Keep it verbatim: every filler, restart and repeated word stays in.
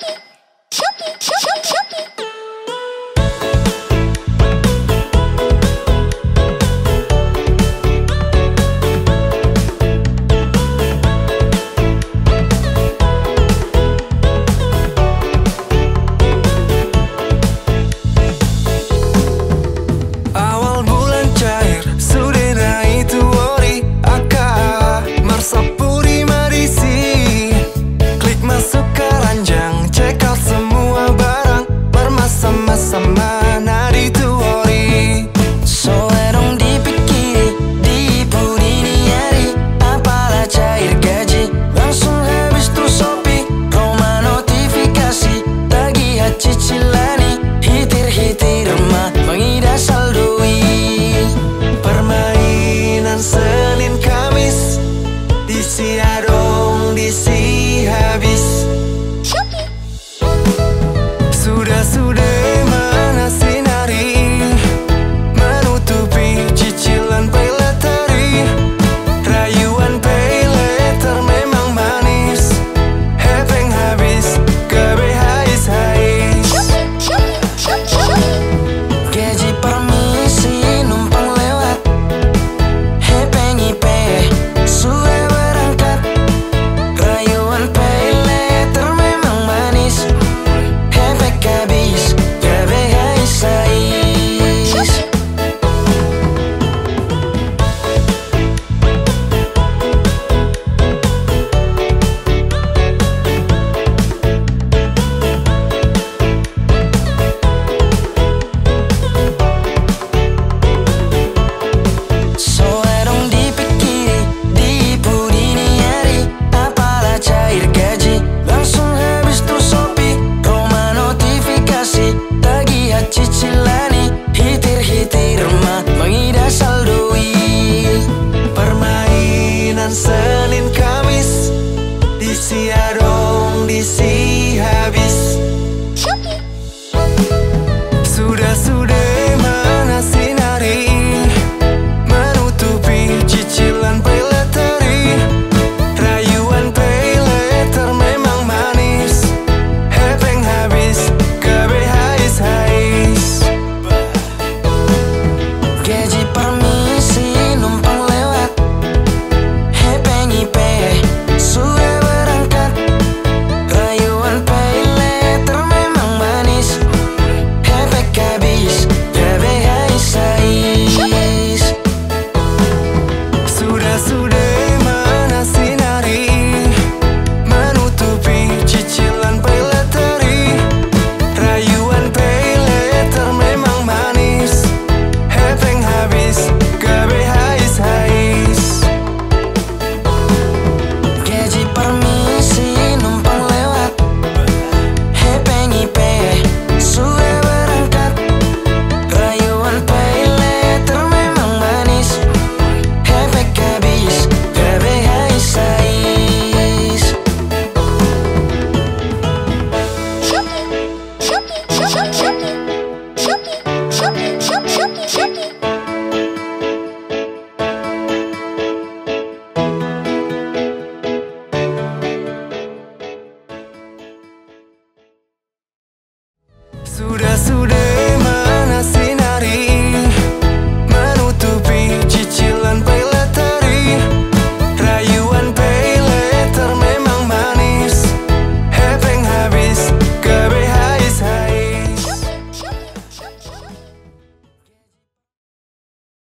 Sudah-sudah mana sinari menutupi cicilan Paylater. Rayuan Paylater memang manis, hepeng habis gawe hais-hais. Gaji permisi numpang lewat, hepeng ipe suwe berangkat. Rayuan Paylater memang manis, hepeng habis gawe hais-hais. Soalnya dong dipikiri, diipu dini hari, apalah cair gaji langsung habis tuh Shopee. Roma notifikasi, tagihan cicilani, hitir-hitir mah mengida saldoi. Permainan Senin Kamis, disi adong disi habis.